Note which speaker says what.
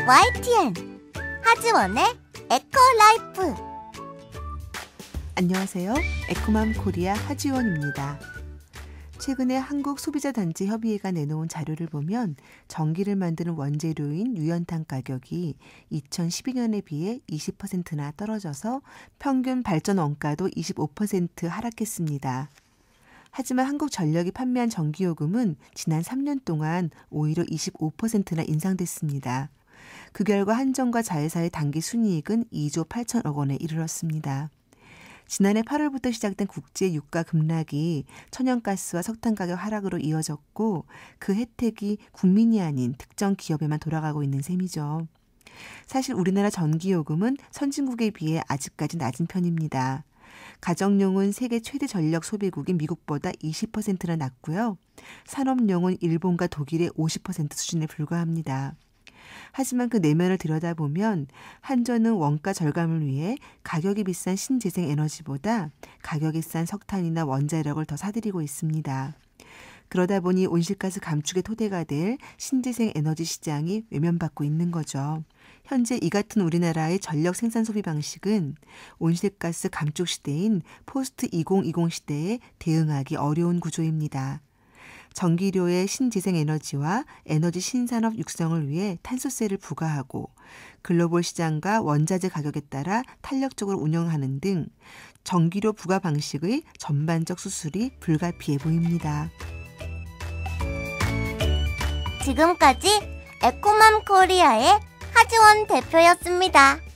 Speaker 1: YTN 하지원의 에코라이프.
Speaker 2: 안녕하세요. 에코맘 코리아 하지원입니다. 최근에 한국소비자단체협의회가 내놓은 자료를 보면 전기를 만드는 원재료인 유연탄 가격이 2012년에 비해 20%나 떨어져서 평균 발전 원가도 25% 하락했습니다. 하지만 한국전력이 판매한 전기요금은 지난 3년 동안 오히려 25%나 인상됐습니다. 그 결과 한전과 자회사의 단기 순이익은 2조 8천억 원에 이르렀습니다. 지난해 8월부터 시작된 국제 유가 급락이 천연가스와 석탄 가격 하락으로 이어졌고 그 혜택이 국민이 아닌 특정 기업에만 돌아가고 있는 셈이죠. 사실 우리나라 전기요금은 선진국에 비해 아직까지 낮은 편입니다. 가정용은 세계 최대 전력 소비국인 미국보다 20%나 낮고요. 산업용은 일본과 독일의 50% 수준에 불과합니다. 하지만 그 내면을 들여다보면 한전은 원가 절감을 위해 가격이 비싼 신재생 에너지보다 가격이 싼 석탄이나 원자력을 더 사들이고 있습니다. 그러다 보니 온실가스 감축의 토대가 될 신재생 에너지 시장이 외면받고 있는 거죠. 현재 이 같은 우리나라의 전력 생산 소비 방식은 온실가스 감축 시대인 포스트 2020 시대에 대응하기 어려운 구조입니다. 전기료의 신재생 에너지와 에너지 신산업 육성을 위해 탄소세를 부과하고 글로벌 시장과 원자재 가격에 따라 탄력적으로 운영하는 등 전기료 부과 방식의 전반적 수술이 불가피해 보입니다.
Speaker 1: 지금까지 에코맘 코리아의 하지원 대표였습니다.